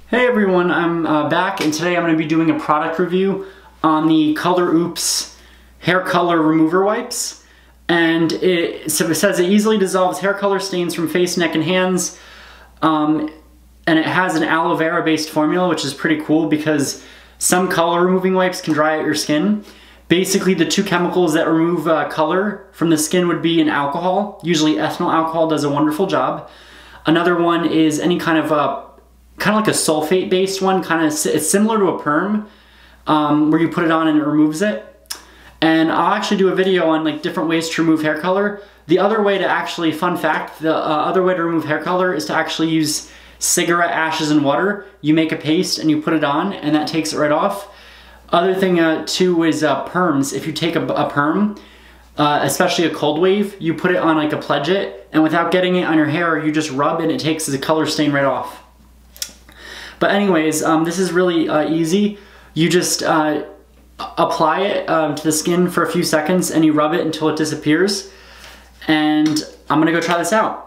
Hey everyone, I'm back, and today I'm going to be doing a product review on the Color Oops hair color remover wipes. And it says it easily dissolves hair color stains from face, neck, and hands. And it has an aloe vera based formula, which is pretty cool because some color removing wipes can dry out your skin. Basically, the two chemicals that remove color from the skin would be an alcohol. Usually ethanol alcohol does a wonderful job. Another one is any kind of like a sulfate based one, it's similar to a perm, where you put it on and it removes it. And I'll actually do a video on like different ways to remove hair color. The other way to actually, fun fact, the other way to remove hair color is to actually use cigarette ashes and water. You make a paste and you put it on and that takes it right off. Other thing too is perms. If you take a perm, especially a cold wave, you put it on like a pledget, and without getting it on your hair, you just rub and it takes the color stain right off. But anyways, this is really easy. You just apply it to the skin for a few seconds and you rub it until it disappears. And I'm gonna go try this out.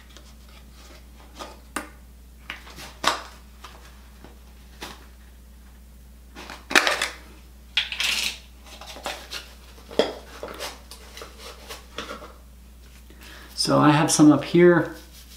So I have some up here.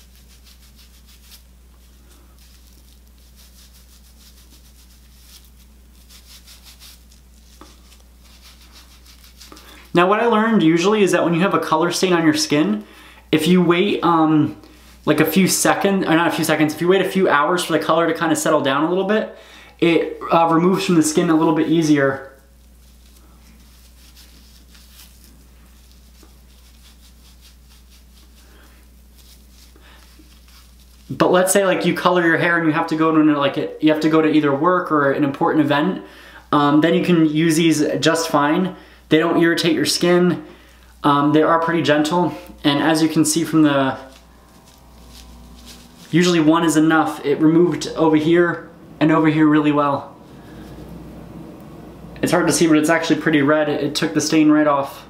Now what I learned usually is that when you have a color stain on your skin, if you wait like a few seconds, or not a few seconds, if you wait a few hours for the color to kind of settle down a little bit, it removes from the skin a little bit easier. But let's say like you color your hair and you have to go to you have to go to either work or an important event, then you can use these just fine. They don't irritate your skin. They are pretty gentle, and as you can see from the, usually one is enough. It removed over here and over here really well. It's hard to see, but it's actually pretty red. It took the stain right off.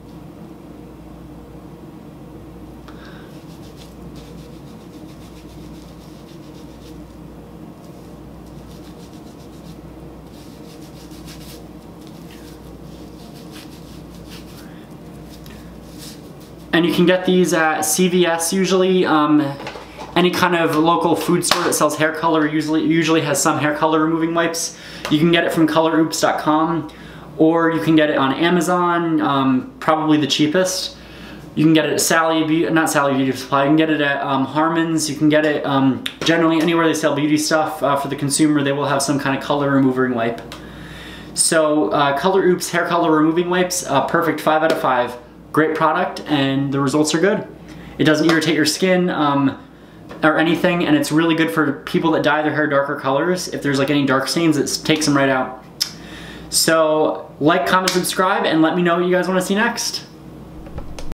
And you can get these at CVS usually. Any kind of local food store that sells hair color usually has some hair color removing wipes. You can get it from coloroups.com, or you can get it on Amazon, probably the cheapest. You can get it at not Sally Beauty Supply, you can get it at Harmon's, you can get it generally anywhere they sell beauty stuff. For the consumer, they will have some kind of color removing wipe. So Color Oops hair color removing wipes, perfect 5 out of 5. Great product, and the results are good. It doesn't irritate your skin or anything, and it's really good for people that dye their hair darker colors. If there's like any dark stains, it takes them right out. So like, comment, subscribe, and let me know what you guys want to see next.